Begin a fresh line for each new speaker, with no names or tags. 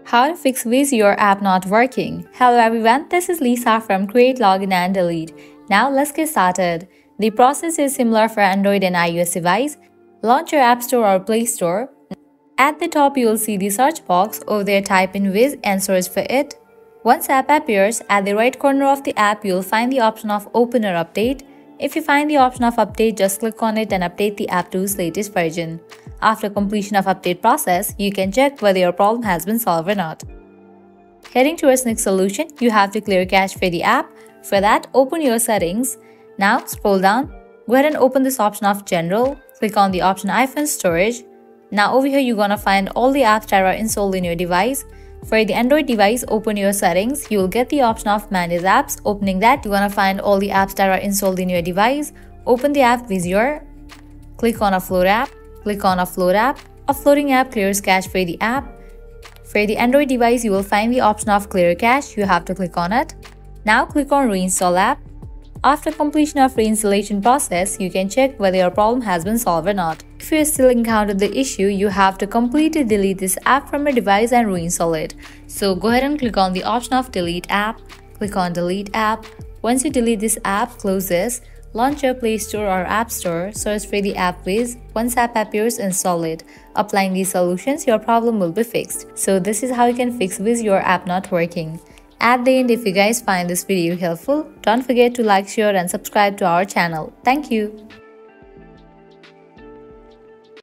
How to fix Wizz Air App not working. Hello everyone, this is Lisa from Create, Login and Delete. Now let's get started. The process is similar for Android and iOS device. Launch your App Store or Play Store. At the top you will see the search box. Over there type in Wizz and search for it. Once app appears, at the right corner of the app you will find the option of Open or Update. If you find the option of Update, just click on it and update the app to its latest version. After completion of update process, you can check whether your problem has been solved or not. Heading towards next solution, you have to clear cache for the app. For that, open your settings. Now scroll down, go ahead and open this option of General. Click on the option iPhone Storage. Now over here you're gonna find all the apps that are installed in your device. For the Android device, open your settings. You will get the option of Manage Apps. Opening that, you're gonna find all the apps that are installed in your device. Open the app Wizz Air. Click on Offload App. Click on Offload App. Offloading app clears cache for the app. For the Android device, you will find the option of Clear Cache. You have to click on it. Now click on Reinstall App. After completion of reinstallation process, you can check whether your problem has been solved or not. If you still encounter the issue, you have to completely delete this app from your device and reinstall it. So go ahead and click on the option of Delete App. Click on Delete App. Once you delete this app, close this. Launch your Play Store or App Store, search for the app Wizz. Once app appears, install it. Applying these solutions, your problem will be fixed. So this is how you can fix Wizz Air App not working. At the end, if you guys find this video helpful, don't forget to like, share and subscribe to our channel. Thank you.